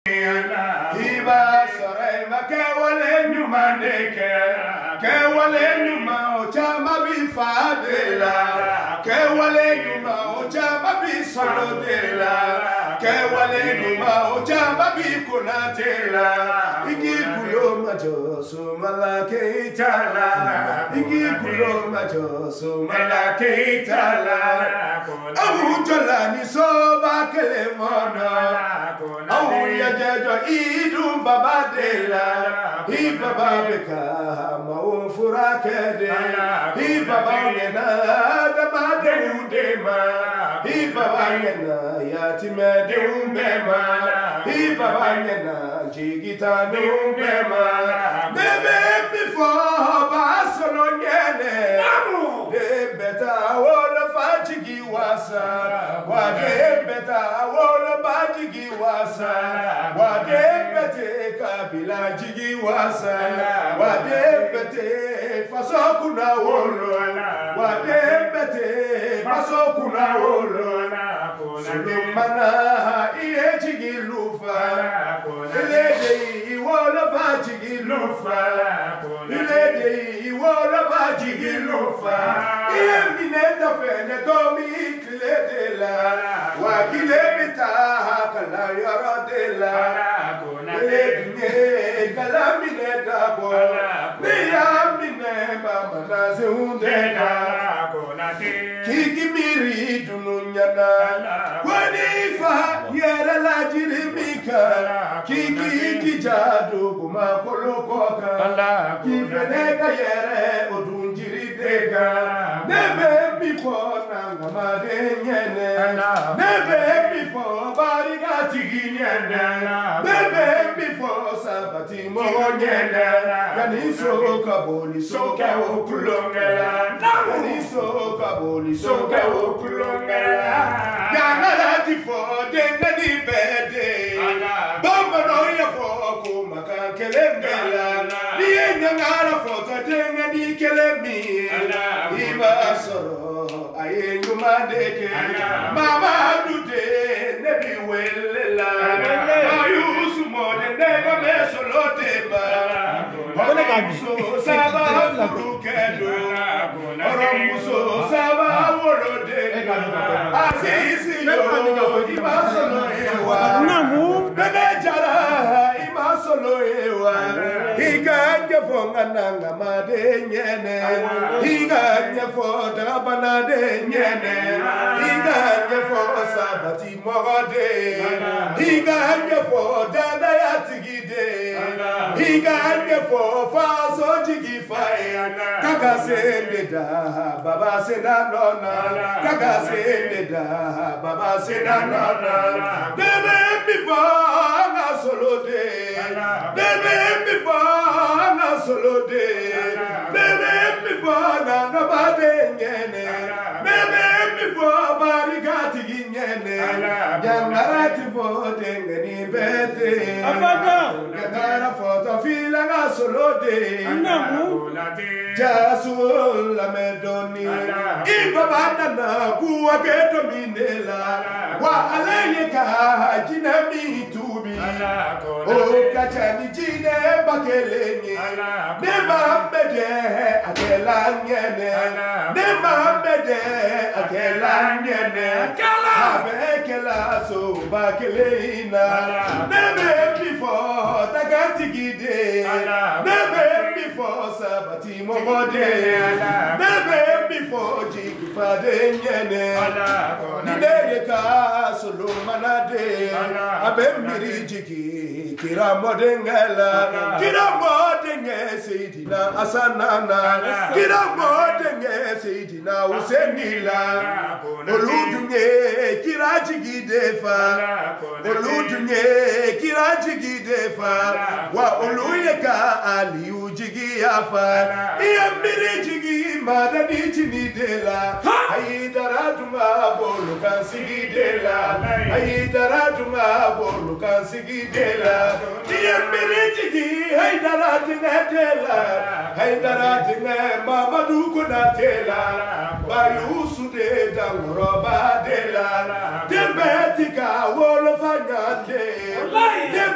Iba sore ma kewale nyuma deke, kewale nyuma ochama bifadela, kewale nyuma ochama bisolodela, kewale nyuma ochama bikunatela, ikikulo majoso malake itala, ikikulo majoso malake itala, ahujola ni soba kele mono. Oh, ya jajo idum babadela, hi bababeka ma furakede, hi babangena da badema, hi babangena yatime de umbema, hi babangena jigita de umbema. Bebe before basolonyene, de beta wona fajigi wasa, wa de beta wona bajigi wasa, wadebete kabila jigi wasa, wadebete fasokuna wolo, wadebete fasokuna wolo, sulumana iye jigi lufa, ilede iwola ba jigi lufa, ilede iwola ba jigi lufa, iye mineta fene domi kilede la, wakilebita kala yaradela, eledine kalamine dabo, miyamine mama na seundena, kikimiri dununyana, wanifa yera la jirimika, kikijijado kuma kolokoka, kifeneka yere odunjirideka, nebe before nangamade nyene, nebe before barigati ginyene, nebe before sabati monyene, yani kaboli soka okulongela, yani kaboli soka okulongela, yana lati for denga di bede, bamba noya for kumaka kelembela, niye ngara for denga di kelemi, iba soro aye nyumadeke, mama dude nebi welela, ayusu mode neba mesoloteba, oramuso saba furukedo, oramuso saba wolode, asisi yo iba solo ewa, benejara iba solo ewa, higanya fonga nanga made nyene, higanya fonga banade nyene, higanya fonga sabati mogode, higanya fonga dada yatigide, higanya fonga faso jigi fire, kaka sende da baba senda nona, kaka sende da baba senda nona, bebe before na solo de, bebe before na solo de, bebe before na nobody nyene, bebe before barigati nyene, yangarati for dengeni bete, yangara foto fila na solo de, jasul la medoni, ibabana na kuwa keto minela, wa aleyeka jinami tubi, o kachani jine bakelenye, nema mede akela nyene, nema mede akela nyene, abekela so bakeleina, nebe before tagatigide, nebe before sabati mogode, nebe before jigifade nyene, nideyeka solo manade, abembiri jigi kira modengela, kira modenge seidina asanana, kira modenge seidina usenila, oludunye kira jigi defa, oludunye kira jigi defa, wa oluyeka ali ujigi afa, iambiri jigi madani chinidela, aidaradunga bolu kansigidela, aidaradunga bolu kansigidela, iambiri jigi aidaradinedela, aidaradine mamadu kunatela, bayusu de dangoroba dela, debetika wolofanyate, debe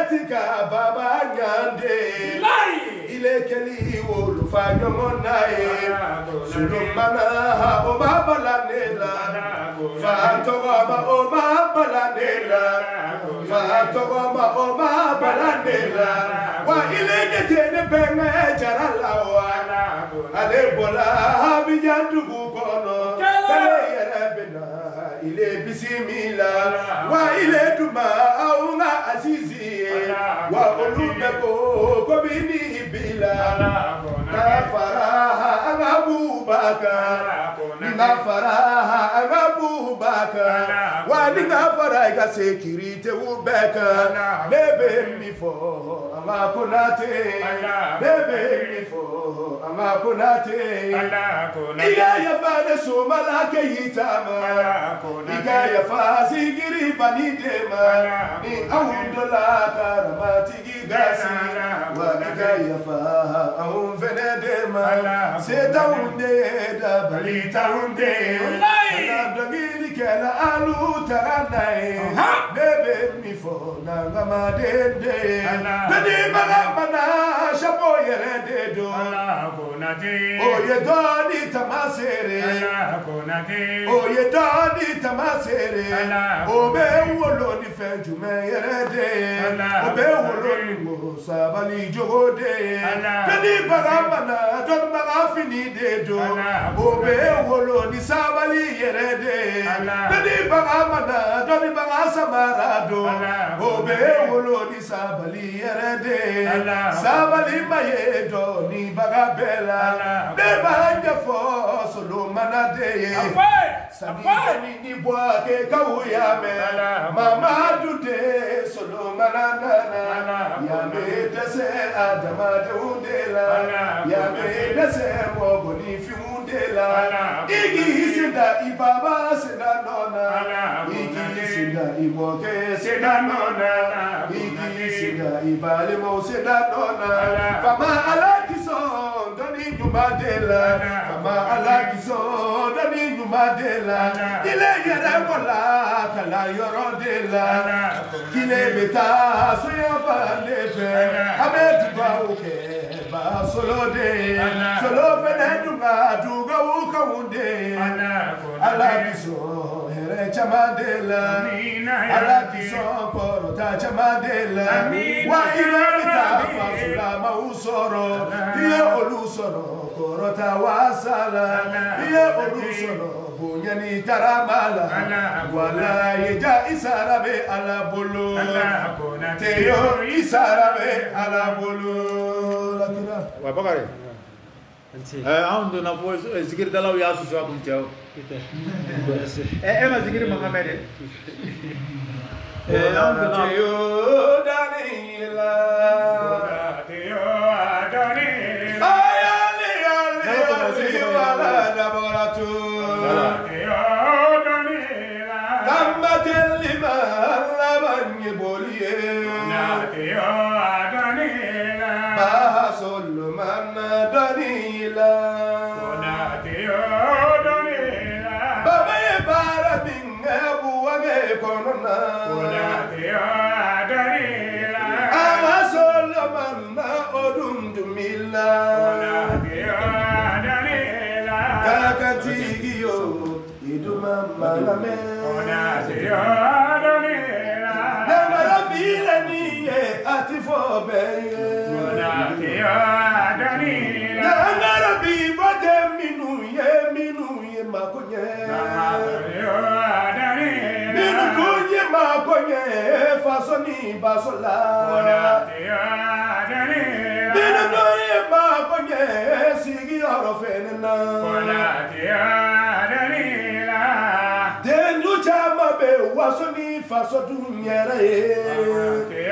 tika baba nyande ile keli wolu fa nyomonae sulumana ha o baba la nela fa to baba o baba la nela fa to baba o baba la nela wa ile getene benga jarala wa ale bola bijandu kono kale yerebena ile bisimila wa ile duma aunga azizi wa olubeko ko bini bila na faraha abubaka na faraha abubaka wa na faraha ga security ubeka bebe mi fo amakunate bebe mi fo amakunate iya ya fade sumala ke yitama iga ya fasigiri banidema ni awundola karamati gigasi wa iga ya fa awun venedema seta unde da balita unde na dogili kala alu taranai bebe mi fo na ngamadende bedi bagabana shapo yerede do oye doni tamasere oye doni tamasere obe wolo ni fejume yerede obe wolo ni mo sabali jogode bedi bagabana don bagafini de do obe wolo ni sabali yerede bedi bagabana don bagasamara do obe wolo ni sabali yerede sabali maye do ni bagabela Beba fo solo manade Sani ni boake kawuyame Mama dude solo manana Yame dese adama de undela Yame dese mogoni fi undela Igi sinda ibaba sinda nona Igi sinda iboke sinda nona Igi sinda ibale mo sinda nona Fama alakison doni nyumadela Fama alakison doni nyumadela Ile yere mola kala yorodela Kile beta suya falefe Abetu ba uke ba solo de Solo fene dunga duga uka unde Alakison here chamadela Alakison korota chamadela Wa ile beta fasula mausoro Ile olusoro korota wasala Ile olusoro bunyani karamala Wala yeja isarabe ala bolo Teyo isarabe ala bolo Wa bakare aun do na voz zikir dalaw ya su sa kun chao ma zikir mahamede aun do na Teyo danila Teyo danila Ayali ali wala dabaratu Teyo danila Kambatel lima labanye boliye Teyo danila Bahasol man danila Teyo danila Baba ye bara binga buwage konona Teyo danila Bahasol man odum dumila Teyo danila Kakatigiyo iduma malame Teyo danila Namara vile niye atifo beye Teyo danila Namara bivote minu ye makonye Teyo danila Minu kunye makonye fasoni basola Teyo danila Minu kunye makonye sigi orofenena Teyo danila Denu chama be wasoni faso dunyere